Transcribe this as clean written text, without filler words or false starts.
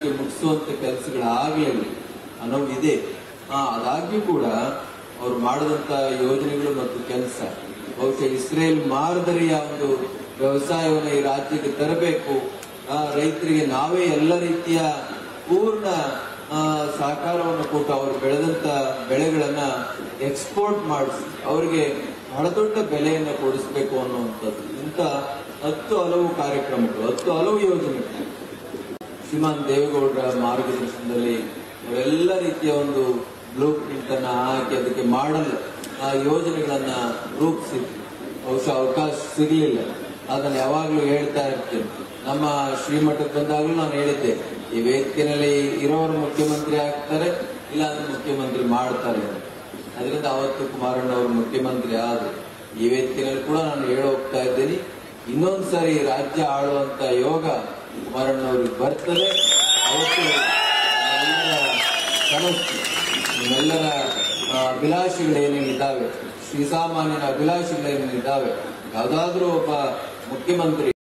ಮುಗಿಸುವಂತ ಕೆಲಸಗಳಾಗಲಿಲ್ಲ ಅನ್ನೋದಿದೆ. ಅದಾಗ್ಯೂ ಕೂಡ ಅವ್ರು ಮಾಡಿದಂತ ಯೋಜನೆಗಳು ಮತ್ತು ಕೆಲಸ ಬಹುಶಃ ಇಸ್ರೇಲ್ ಮಾದರಿಯ ಒಂದು ವ್ಯವಸಾಯವನ್ನು ಈ ರಾಜ್ಯಕ್ಕೆ ತರಬೇಕು, ರೈತರಿಗೆ ನಾವೇ ಎಲ್ಲ ರೀತಿಯ ಪೂರ್ಣ ಸಹಕಾರವನ್ನು ಕೊಟ್ಟು ಅವರು ಬೆಳೆದಂತ ಬೆಳೆಗಳನ್ನ ಎಕ್ಸ್ಪೋರ್ಟ್ ಮಾಡಿಸಿ ಅವರಿಗೆ ಬಹಳ ದೊಡ್ಡ ಬೆಲೆಯನ್ನು ಕೊಡಿಸಬೇಕು ಅನ್ನುವಂಥದ್ದು. ಇಂಥ 10 ಹಲವು ಕಾರ್ಯಕ್ರಮಗಳು, 10 ಹಲವು ಯೋಜನೆಗಳು ಶ್ರೀಮಾನ್ ದೇವೇಗೌಡರ ಮಾರ್ಗದರ್ಶನದಲ್ಲಿ ಅವರೆಲ್ಲ ರೀತಿಯ ಒಂದು ಬ್ಲೂ ಪ್ರಿಂಟ್ ಅನ್ನ ಹಾಕಿ ಅದಕ್ಕೆ ಮಾಡಲ್ ಯೋಜನೆಗಳನ್ನ ರೂಪಿಸಿದ್ರು. ಬಹುಶಃ ಅವಕಾಶ ಸಿಗಲಿಲ್ಲ. ಅದನ್ನು ಯಾವಾಗ್ಲೂ ಹೇಳ್ತಾ ಇರ್ತೀನಿ. ನಮ್ಮ ಶ್ರೀಮಠಕ್ಕೆ ಬಂದಾಗಲೂ ನಾನು ಹೇಳಿದ್ದೆ, ಈ ವೇದಿಕೆಯಲ್ಲಿ ಇರೋರು ಮುಖ್ಯಮಂತ್ರಿ ಆಗ್ತಾರೆ, ಇಲ್ಲ ಅಂದ್ರೆ ಮುಖ್ಯಮಂತ್ರಿ ಮಾಡ್ತಾರೆ. ಅದರಿಂದ ಅವತ್ತು ಕುಮಾರಣ್ಣ ಅವರು ಮುಖ್ಯಮಂತ್ರಿ ಆದ್ರು. ಈ ವೇದಿಕೆಯಲ್ಲಿ ಕೂಡ ನಾನು ಹೋಗ್ತಾ ಇದ್ದೀನಿ, ಇನ್ನೊಂದ್ಸರಿ ರಾಜ್ಯ ಆಳುವಂತ ಯೋಗ ಕುಮಾರಣ್ಣ ಅವ್ರಿಗೆ ಬರ್ತದೆ. ಅವತ್ತು ಕನಸು, ನಿಮ್ಮೆಲ್ಲರ ಅಭಿಲಾಷೆಗಳೇನೇನಿದ್ದಾವೆ, ಶ್ರೀಸಾಮಾನ್ಯನ ಅಭಿಲಾಷೆಗಳೇನೇನಿದ್ದಾವೆ, ಯಾವುದಾದ್ರೂ ಒಬ್ಬ ಮುಖ್ಯಮಂತ್ರಿ